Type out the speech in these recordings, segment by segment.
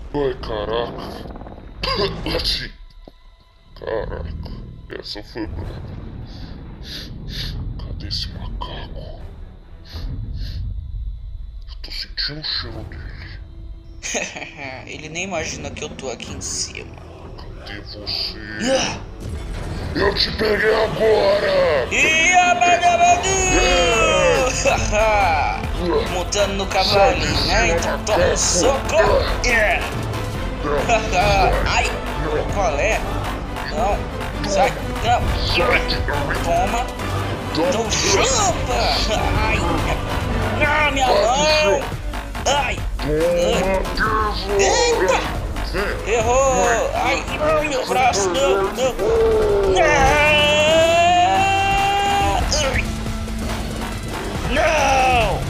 Ai, caraca. Assim. Caraca. Essa foi brava. Cadê esse macaco? Eu tô sentindo o cheiro dele. Ele nem imagina que eu tô aqui em cima. Cadê você? Eu te peguei agora! Montando no cavalinho, né? Então toma um soco! Ai! Qual é? Não! Sai! Não! Toma! Então chupa! Ai! Não, minha mão! Ai! Eita! Errou! Ai! Meu braço! Não! Não! Não!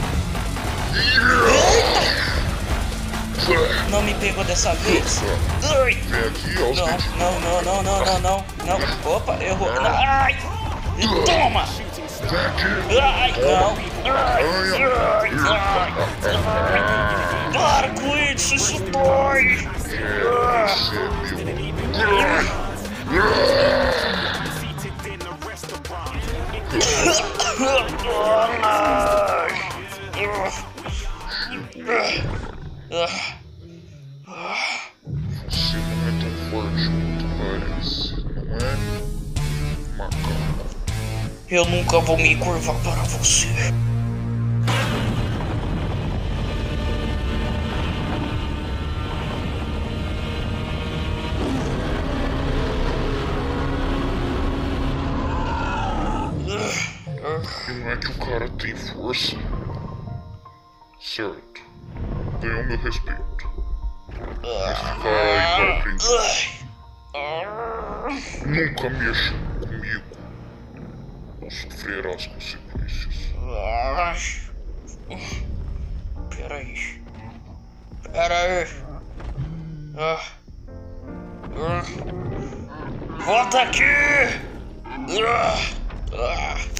Eita! Não me pegou dessa vez. Não. Opa, errou. Ai! Toma! Ai, não! Para com isso dói! Você não é tão forte quanto parece, não é, macaco? Eu nunca vou me curvar para você. E não é que o cara tem força? Certo. Ganhou meu respeito. Mas ficar aí para aprender. Nunca mexa comigo. Ou sofrerá as consequências. Peraí. Volta aqui!